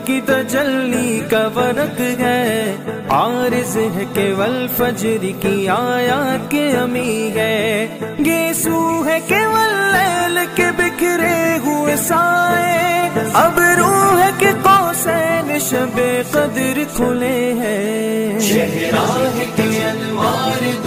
की तजल्ली का वरक है, आरिज़ है केवल फजर की आयात के अमी है। गेसू है केवल लैल के बिखरे हुए साए, अब रूह है कि कौसैन शबे कदर खुले हैं। शहरा है कि अनवार